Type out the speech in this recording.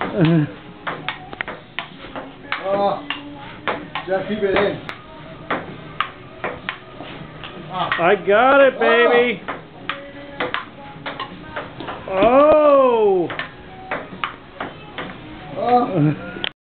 Oh, just keep it in. I got it, baby. Oh. Oh.